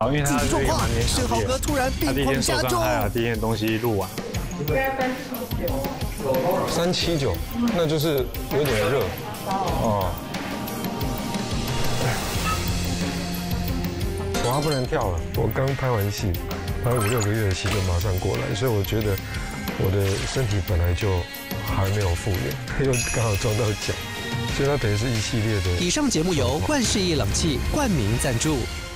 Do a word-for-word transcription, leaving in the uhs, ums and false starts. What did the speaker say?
好，因为他是一个蛮年轻申豪哥突然他第一天受病况加重， 伤害啊，第一天东西录完。 三七九，那就是有点热。哦。我还不能跳了，我刚拍完戏，拍五六个月的戏就马上过来，所以我觉得我的身体本来就还没有复原，又刚好撞到脚，所以它等于是一系列的。 以上节目由冠世亿冷气冠名赞助。